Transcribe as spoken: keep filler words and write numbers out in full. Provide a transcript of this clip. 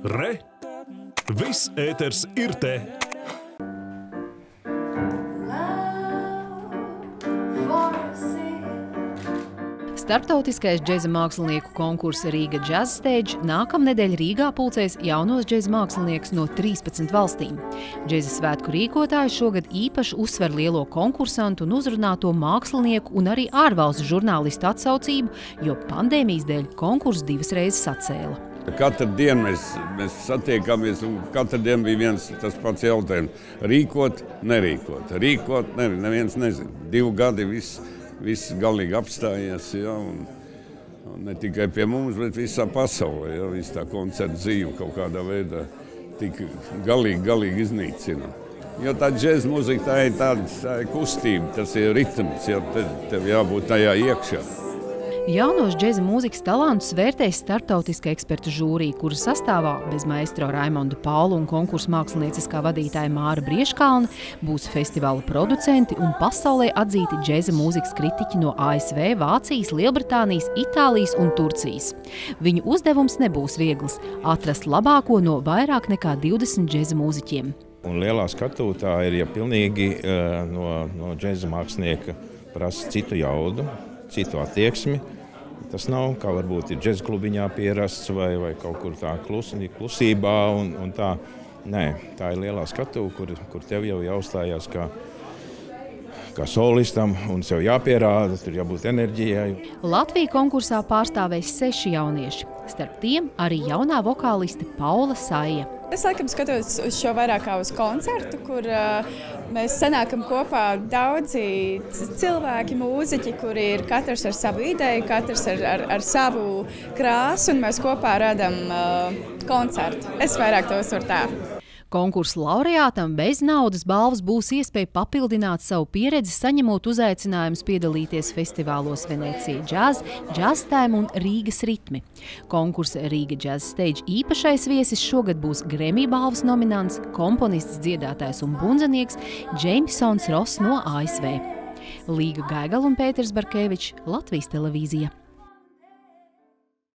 Re! Viss ēters ir te! Starptautiskais džeza mākslinieku konkurss Riga Jazz Stage nākamnedēļ Rīgā pulcēs jaunos džeza māksliniekus no trīspadsmit valstīm. Džeza svētku rīkotāji šogad īpaši uzsver lielo konkursantu un uzrunāto mākslinieku un arī ārvalstu žurnālistu atsaucību, jo pandēmijas dēļ konkurss divas reizes atcēla. Katru dienu mēs, mēs satiekamies, un katru dienu bija viens tas pats jautājums. Rīkot, nerīkot. Rīkot, ne, neviens nezina. Divu gadi viss, viss galīgi apstājies, ja, un, un ne tikai pie mums, bet visā pasaulē. Ja, viss tā koncerta dzīve kaut kādā veidā tik galīgi, galīgi iznīcina. Jo tā džeza mūzika, tā ir tāda tā ir kustība, tas ir ritms, ja, tev, tev jābūt tajā iekšā. Jaunos džeza mūzikas talantus vērtēs starptautiska ekspertu žūrija, kura sastāvā bez maestro Raimondu Paulu un konkursu mākslinieciskā vadītāja Māra Brieškalne būs festivāla producenti un pasaulē atzīti džeza mūzikas kritiķi no A S V, Vācijas, Lielbritānijas, Itālijas un Turcijas. Viņu uzdevums nebūs viegls – atrast labāko no vairāk nekā divdesmit džeza mūziķiem. Un lielā skatūtā ir, ja pilnīgi uh, no, no džeza mākslinieka prasa citu jaudu, citu attieksmi. Tas nav, kā varbūt ir džeza klubiņā pierasts vai, vai kaut kur tā klus, klusībā un, un tā. Nē, tā ir lielā skatuve, kur, kur tev jau jāuzstājās kā, kā solistam un sev jāpierāda, tur jābūt enerģijai. Latvija konkursā pārstāvēs seši jaunieši. Starp tiem arī jaunā vokāliste Paula Saija. Es laikam skatos uz šo vairāk kā uz koncertu, kur uh, mēs sanākam kopā daudzi cilvēki, mūziķi, kuri ir katrs ar savu ideju, katrs ar, ar, ar savu krāsu, un mēs kopā radam uh, koncertu. Es vairāk to uztveru tā. Konkursu laureātam bez naudas balvas būs iespēja papildināt savu pieredzi, saņemot uzaicinājumus piedalīties festivālos Venecija Jazz, Jazz Time un Rīgas ritmi. Konkursa Riga Jazz Stage īpašais viesis šogad būs Grammy balvas nominants, komponists, dziedātājs un bundzenieks Džeimsons Ross no A S V. Līga Gaigala un Pēters Barkevičs, Latvijas televīzija.